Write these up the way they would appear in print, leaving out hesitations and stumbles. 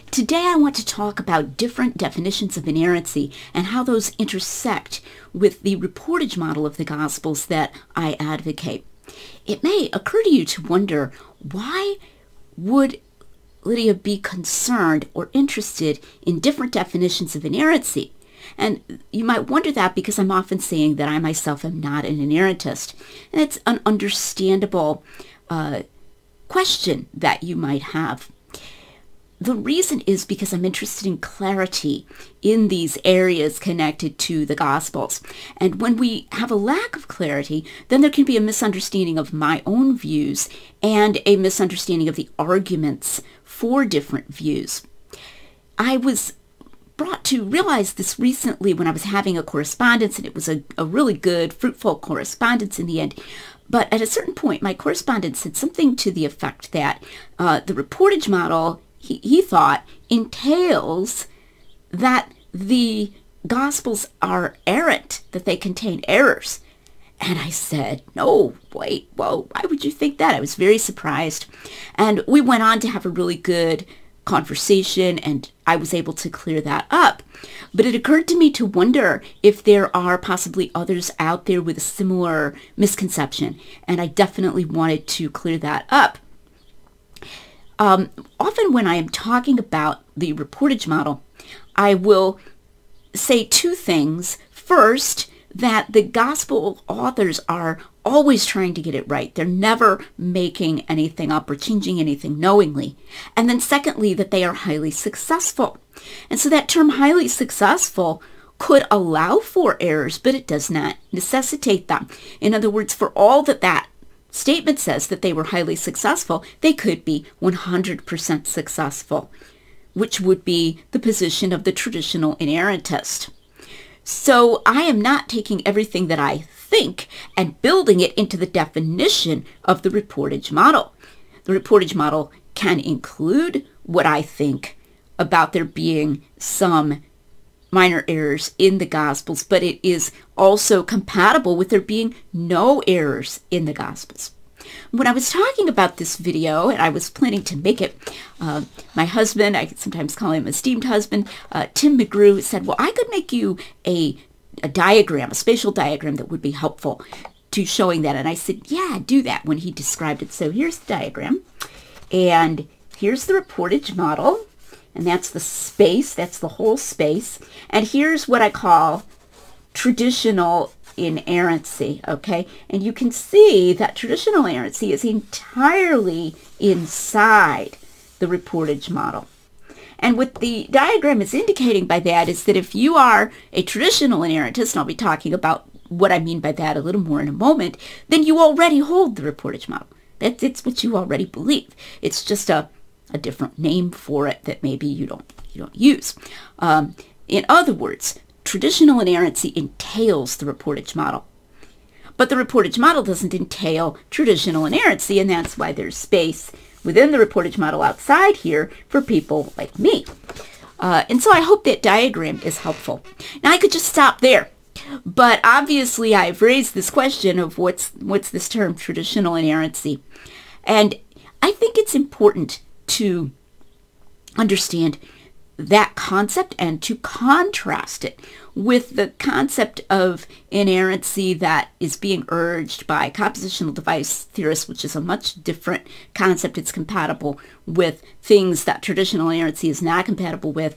Today I want to talk about different definitions of inerrancy and how those intersect with the reportage model of the Gospels that I advocate. It may occur to you to wonder, why would Lydia be concerned or interested in different definitions of inerrancy? And you might wonder that because I'm often saying that I myself am not an inerrantist. And it's an understandable question that you might have. The reason is because I'm interested in clarity in these areas connected to the Gospels. And when we have a lack of clarity, then there can be a misunderstanding of my own views and a misunderstanding of the arguments for different views. I was brought to realize this recently when I was having a correspondence, and it was a really good, fruitful correspondence in the end. But at a certain point, my correspondent said something to the effect that the reportage model, he thought, entails that the Gospels are errant, that they contain errors. And I said, no, wait, whoa, why would you think that? I was very surprised. And we went on to have a really good conversation, and I was able to clear that up. But it occurred to me to wonder if there are possibly others out there with a similar misconception, and I definitely wanted to clear that up. Often when I am talking about the reportage model, I will say two things. First, that the gospel authors are always trying to get it right. They're never making anything up or changing anything knowingly. And then secondly, that they are highly successful. And so that term highly successful could allow for errors, but it does not necessitate them. In other words, for all that statement says that they were highly successful, they could be 100% successful, which would be the position of the traditional inerrantist. So I am not taking everything that I think and building it into the definition of the reportage model. The reportage model can include what I think about there being some minor errors in the Gospels, but it is also compatible with there being no errors in the Gospels. When I was talking about this video, and I was planning to make it, my husband, I sometimes call him esteemed husband, Tim McGrew, said, well, I could make you a diagram, a spatial diagram that would be helpful to showing that. And I said, yeah, do that, when he described it. So here's the diagram, and here's the reportage model, and that's the space, that's the whole space. And here's what I call traditional inerrancy, okay? And you can see that traditional inerrancy is entirely inside the reportage model. And what the diagram is indicating by that is that if you are a traditional inerrantist, and I'll be talking about what I mean by that a little more in a moment, then you already hold the reportage model. It's what you already believe. It's just a different name for it that maybe you don't use. In other words, traditional inerrancy entails the reportage model. But the reportage model doesn't entail traditional inerrancy, and that's why there's space within the reportage model outside here for people like me. And so I hope that diagram is helpful. Now I could just stop there, but obviously I've raised this question of what's this term traditional inerrancy. And I think it's important to understand that concept and to contrast it with the concept of inerrancy that is being urged by compositional device theorists, which is a much different concept. It's compatible with things that traditional inerrancy is not compatible with,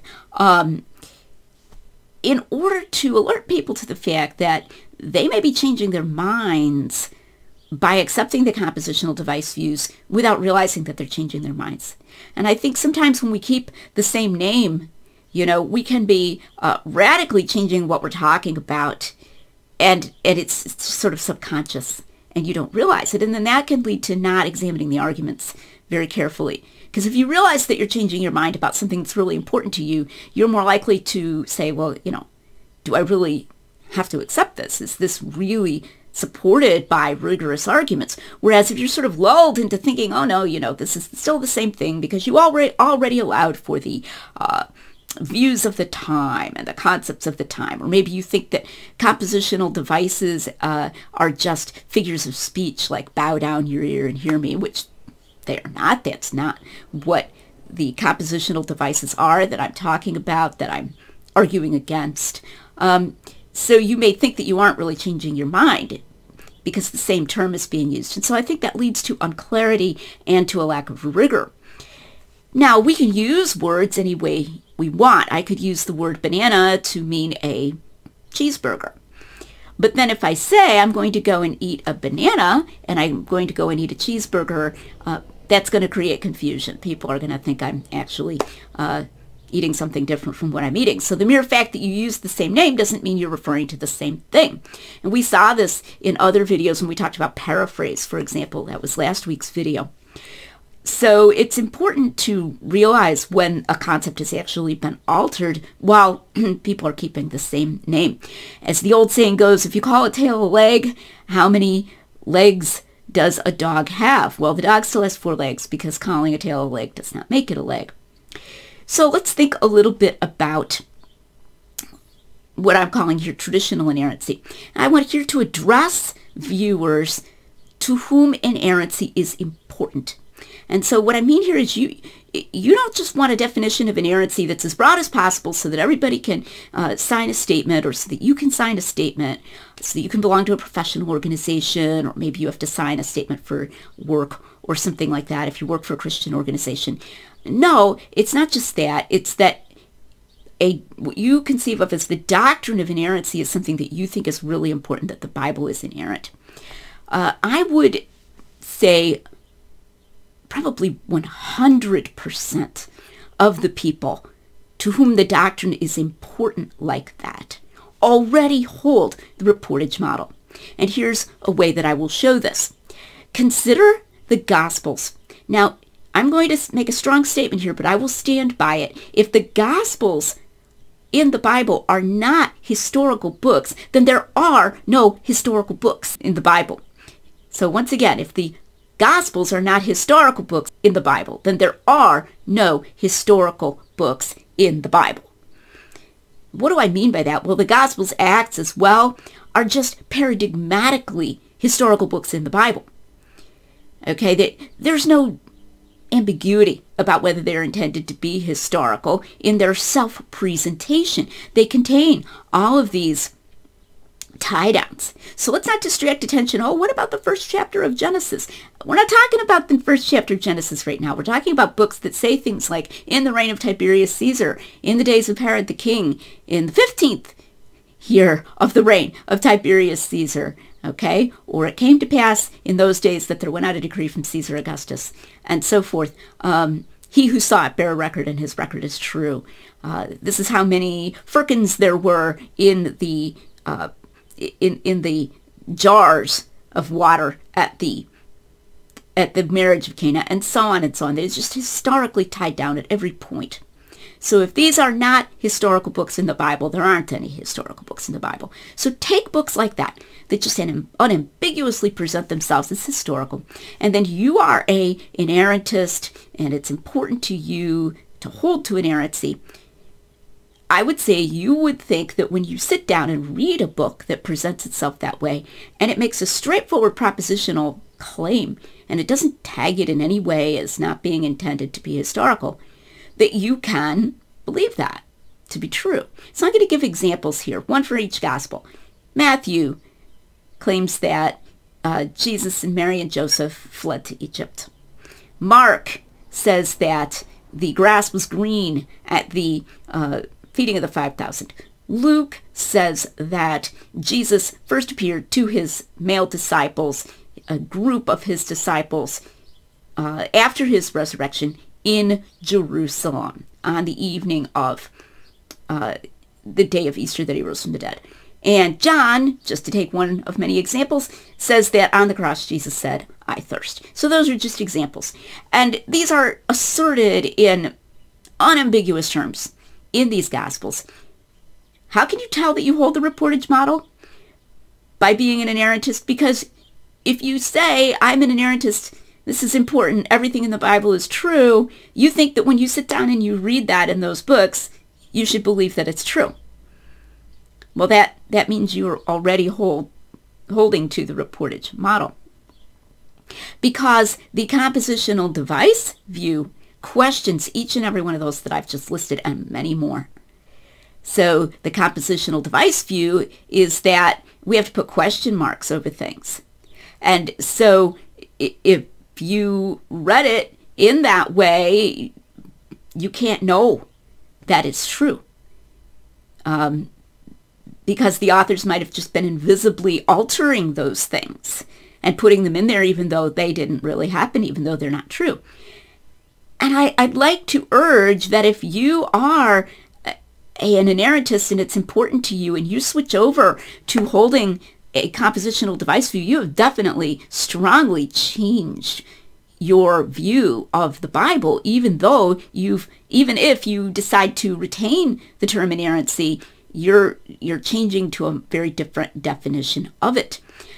in order to alert people to the fact that they may be changing their minds by accepting the compositional device views without realizing that they're changing their minds. And I think sometimes when we keep the same name, we can be radically changing what we're talking about, and it's sort of subconscious, and you don't realize it. And then that can lead to not examining the arguments very carefully. Because if you realize that you're changing your mind about something that's really important to you, you're more likely to say, well, do I really have to accept this? Is this really supported by rigorous arguments? Whereas if you're sort of lulled into thinking, oh no, this is still the same thing because you already allowed for the views of the time and the concepts of the time, or maybe you think that compositional devices are just figures of speech like bow down your ear and hear me, which they are not. That's not what the compositional devices are that I'm talking about, that I'm arguing against. So you may think that you aren't really changing your mind because the same term is being used. And so I think that leads to unclarity and to a lack of rigor. Now, we can use words any way we want. I could use the word banana to mean a cheeseburger. But then if I say I'm going to go and eat a banana and I'm going to go and eat a cheeseburger, that's going to create confusion. People are going to think I'm actually eating something different from what I'm eating. So the mere fact that you use the same name doesn't mean you're referring to the same thing. And we saw this in other videos when we talked about paraphrase, for example. That was last week's video. So it's important to realize when a concept has actually been altered while people are keeping the same name. As the old saying goes, if you call a tail a leg, how many legs does a dog have? Well, the dog still has 4 legs because calling a tail a leg does not make it a leg. So let's think a little bit about what I'm calling here traditional inerrancy. I want here to address viewers to whom inerrancy is important. And so what I mean here is you don't just want a definition of inerrancy that's as broad as possible so that everybody can sign a statement, or so that you can sign a statement, so that you can belong to a professional organization, or maybe you have to sign a statement for work or something like that if you work for a Christian organization. No, it's not just that. It's that what you conceive of as the doctrine of inerrancy is something that you think is really important, that the Bible is inerrant. I would say probably 100% of the people to whom the doctrine is important like that already hold the Reportage model. And here's a way that I will show this. Consider the Gospels. Now, I'm going to make a strong statement here, but I will stand by it. If the Gospels in the Bible are not historical books, then there are no historical books in the Bible. So once again, if the Gospels are not historical books in the Bible, then there are no historical books in the Bible. What do I mean by that? Well, the Gospels, Acts as well, are just paradigmatically historical books in the Bible. Okay, there's no ambiguity about whether they're intended to be historical in their self-presentation. They contain all of these tie-downs. So let's not distract attention. Oh, what about the first chapter of Genesis? We're not talking about the first chapter of Genesis right now. We're talking about books that say things like, in the reign of Tiberius Caesar, in the days of Herod the king, in the 15th year of the reign of Tiberius Caesar. Okay, or it came to pass in those days that there went out a decree from Caesar Augustus, and so forth. He who saw it bear a record, and his record is true. This is how many firkins there were in the jars of water at the marriage of Cana, and so on and so on. It's just historically tied down at every point. So if these are not historical books in the Bible, there aren't any historical books in the Bible. So take books like that just unambiguously present themselves as historical, and then you are an inerrantist, and it's important to you to hold to inerrancy. I would say you would think that when you sit down and read a book that presents itself that way, and it makes a straightforward propositional claim, and it doesn't tag it in any way as not being intended to be historical, that you can believe that to be true. So I'm going to give examples here, one for each gospel. Matthew claims that Jesus and Mary and Joseph fled to Egypt. Mark says that the grass was green at the feeding of the 5,000. Luke says that Jesus first appeared to his male disciples, a group of his disciples, after his resurrection in Jerusalem on the evening of the day of Easter that he rose from the dead. And John, just to take one of many examples, says that on the cross Jesus said, "I thirst." So those are just examples. And these are asserted in unambiguous terms in these Gospels. How can you tell that you hold the Reportage model? By being an inerrantist. Because if you say, I'm an inerrantist, this is important, everything in the Bible is true, you think that when you sit down and you read that in those books, you should believe that it's true. Well, that means you're already holding to the Reportage model. Because the compositional device view questions each and every one of those that I've just listed and many more. So the compositional device view is that we have to put question marks over things. And so if you read it in that way, you can't know that it's true. Because the authors might have just been invisibly altering those things and putting them in there even though they didn't really happen, even though they're not true. And I'd like to urge that if you are an inerrantist and it's important to you and you switch over to holding a compositional device view, you have definitely strongly changed your view of the Bible, even if you decide to retain the term inerrancy, you're changing to a very different definition of it.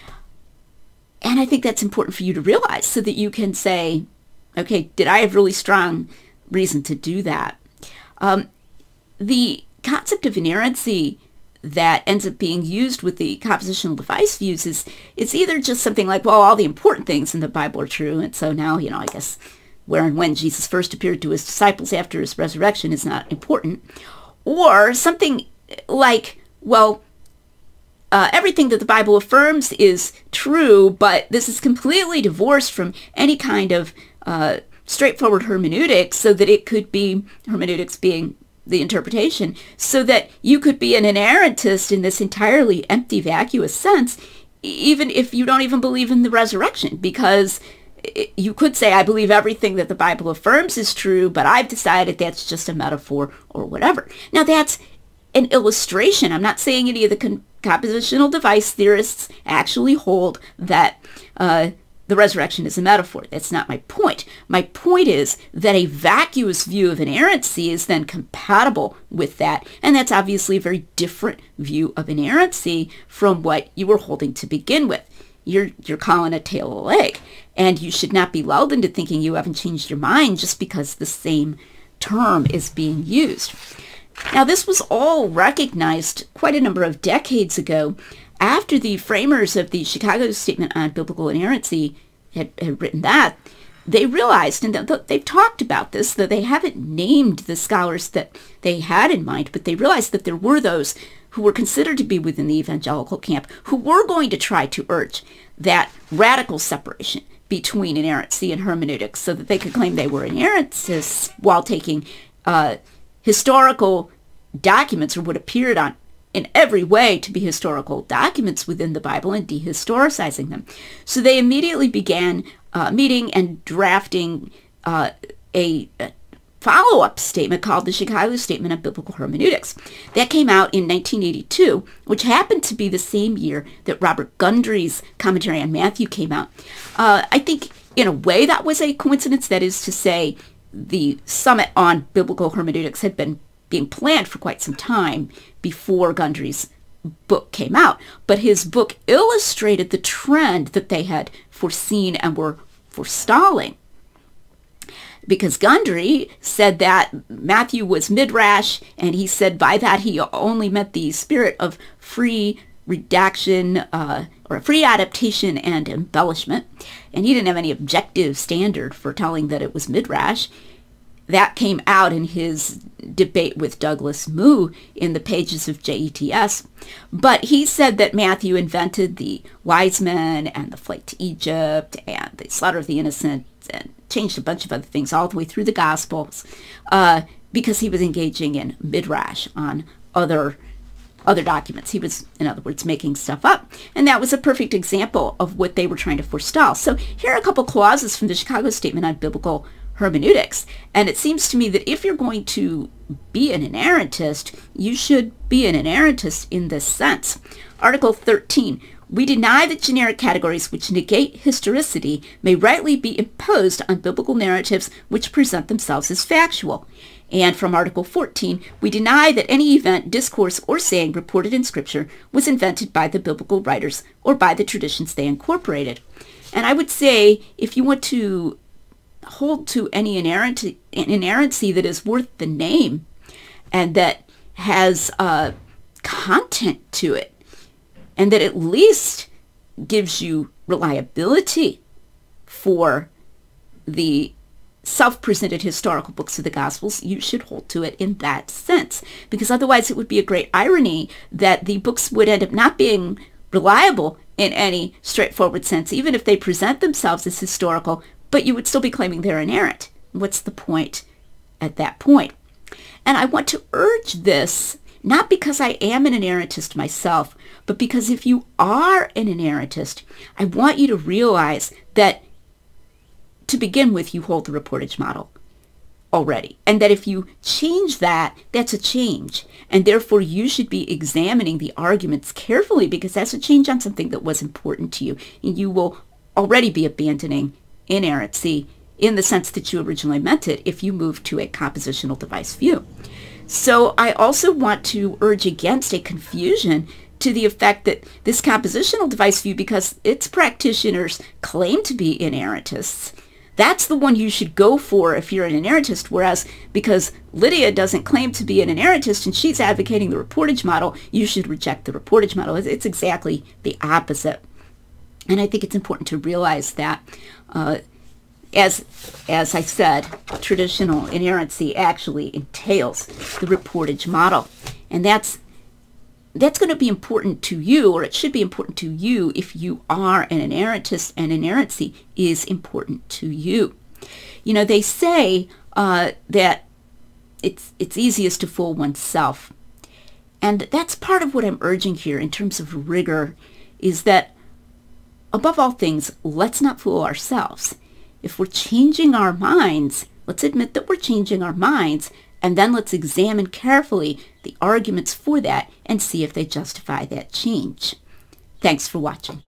And I think that's important for you to realize so that you can say, okay, did I have really strong reason to do that? The concept of inerrancy that ends up being used with the compositional device views is it's either just something like, well, all the important things in the Bible are true, and so now, I guess where and when Jesus first appeared to his disciples after his resurrection is not important, or something like, well, everything that the Bible affirms is true, but this is completely divorced from any kind of straightforward hermeneutics, so that it could be, hermeneutics being the interpretation, so that you could be an inerrantist in this entirely empty, vacuous sense, even if you don't even believe in the resurrection, because you could say, I believe everything that the Bible affirms is true, but I've decided that's just a metaphor or whatever. Now, that's an illustration. I'm not saying any of the compositional device theorists actually hold that the resurrection is a metaphor. That's not my point. My point is that a vacuous view of inerrancy is then compatible with that, and that's obviously a very different view of inerrancy from what you were holding to begin with. You're calling a tail a leg, and you should not be lulled into thinking you haven't changed your mind just because the same term is being used. Now, this was all recognized quite a number of decades ago, after the framers of the Chicago Statement on Biblical Inerrancy had written that. They realized, and they've talked about this, that they haven't named the scholars that they had in mind, but they realized that there were those who were considered to be within the evangelical camp who were going to try to urge that radical separation between inerrancy and hermeneutics so that they could claim they were inerrantists while taking historical documents, or what appeared on in every way to be historical documents within the Bible, and dehistoricizing them. So they immediately began meeting and drafting a follow-up statement called the Chicago Statement on Biblical Hermeneutics. That came out in 1982, which happened to be the same year that Robert Gundry's commentary on Matthew came out. I think in a way that was a coincidence. That is to say, the summit on biblical hermeneutics had been being planned for quite some time before Gundry's book came out. But his book illustrated the trend that they had foreseen and were forestalling. Because Gundry said that Matthew was midrash, and he said by that he only meant the spirit of free redaction or free adaptation and embellishment. And he didn't have any objective standard for telling that it was midrash. That came out in his debate with Douglas Moo in the pages of JETS. But he said that Matthew invented the wise men and the flight to Egypt and the slaughter of the innocent and changed a bunch of other things all the way through the Gospels because he was engaging in midrash on other documents. He was, in other words, making stuff up. And that was a perfect example of what they were trying to forestall. So here are a couple clauses from the Chicago Statement on Biblical Hermeneutics. And it seems to me that if you're going to be an inerrantist, you should be an inerrantist in this sense. Article 13. We deny that generic categories which negate historicity may rightly be imposed on biblical narratives which present themselves as factual. And from Article 14, we deny that any event, discourse, or saying reported in Scripture was invented by the biblical writers or by the traditions they incorporated. And I would say, if you want to hold to any inerrancy that is worth the name and that has content to it, and that at least gives you reliability for the self-presented historical books of the Gospels, you should hold to it in that sense. Because otherwise it would be a great irony that the books would end up not being reliable in any straightforward sense, even if they present themselves as historical, but you would still be claiming they're inerrant. What's the point at that point? And I want to urge this, not because I am an inerrantist myself, but because if you are an inerrantist, I want you to realize that to begin with, you hold the reportage model already. And that if you change that, that's a change. And therefore, you should be examining the arguments carefully because that's a change on something that was important to you. And you will already be abandoning inerrancy in the sense that you originally meant it if you move to a compositional device view. So I also want to urge against a confusion to the effect that this compositional device view, because its practitioners claim to be inerrantists, that's the one you should go for if you're an inerrantist, whereas because Lydia doesn't claim to be an inerrantist and she's advocating the reportage model, you should reject the reportage model. It's exactly the opposite. And I think it's important to realize that, as I said, traditional inerrancy actually entails the reportage model. And that's going to be important to you, or it should be important to you if you are an inerrantist and inerrancy is important to you. You know, they say that it's easiest to fool oneself. And that's part of what I'm urging here in terms of rigor, is that above all things, let's not fool ourselves. If we're changing our minds, let's admit that we're changing our minds, and then let's examine carefully the arguments for that and see if they justify that change. Thanks for watching.